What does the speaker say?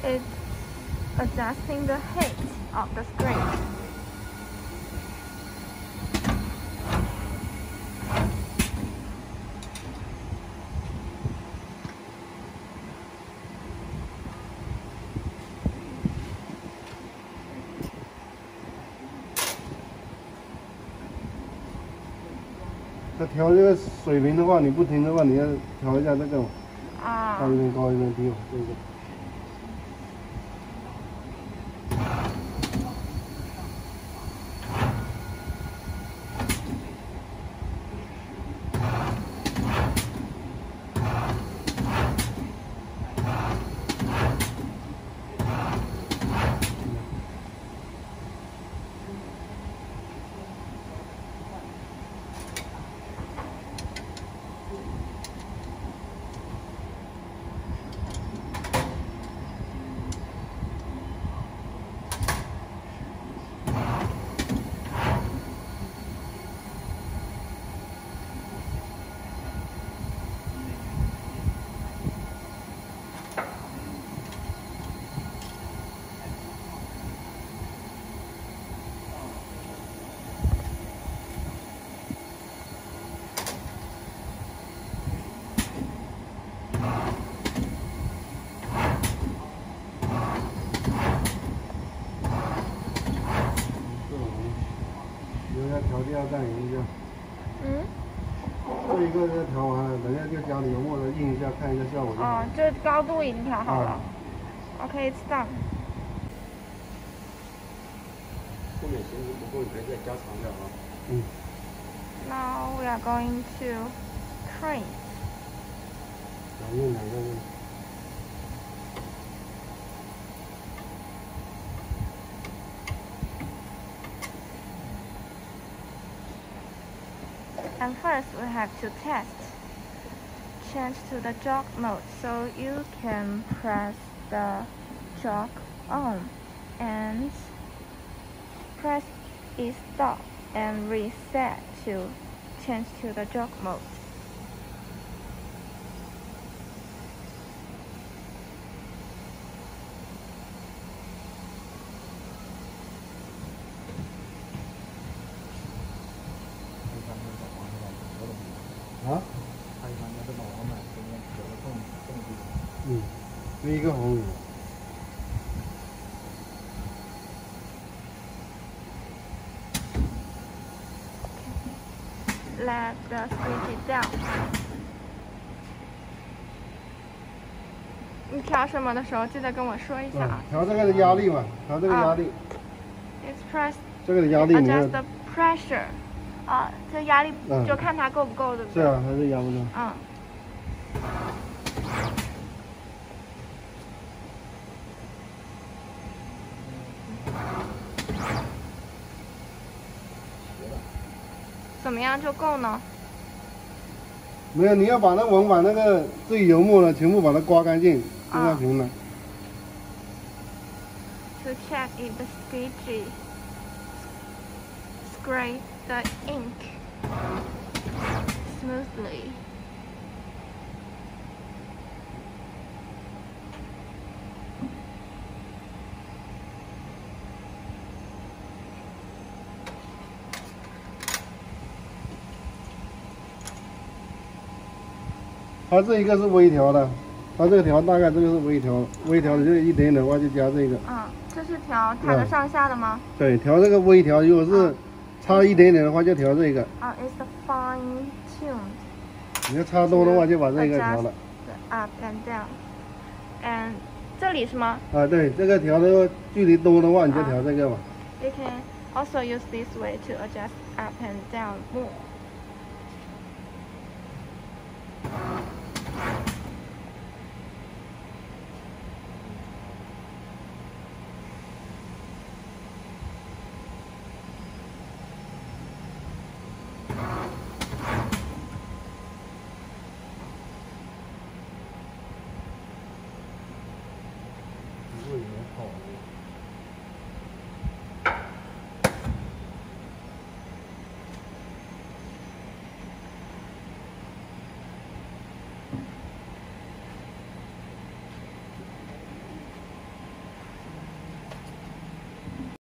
It's adjusting the height of the screen. 它调这个水平的话，你不停的话，你要调一下这个， 啊， 高一点高一点低，这个。 调第二站一下。 嗯。 这一个就调完了，等下就加油墨的印一下，看一下效果。 哦，这高度已经调好了。OK, it's done. 后面形式不够，你可以再加长点啊。嗯。 Now we are going to print. 两个。 And first we have to test. Change to the jog mode so you can press the jog on and press it stop and reset to change to the jog mode. Hả? Đi cái hồn. Let the switch down. 你调什么的时候记得跟我说一下啊。 调这个的压力嘛，调这个压力。 It's press. 这个的压力你要 Adjust the pressure. 啊，这压力就看它够不够，对不对？ 是啊，还是压不住。 嗯。怎么样就够呢？ 没有，你要把那纹板那个最油墨的全部把它刮干净，就要平了。 To check if the squeegee scrape the ink smoothly. .它这一个是微调的，它这个调大概这个是微调，微调的就一点点的话就加这个。 嗯，这是调它的上下的吗？ 对，调这个微调，如果是差一点点的话就调这个。 啊 ，it's fine tuned. 你要差多的话就把这个调了。 Up and down. And 这里是吗？ 啊，对，这个调的距离多的话你就调这个吧。 You can also use this way to adjust up and down more.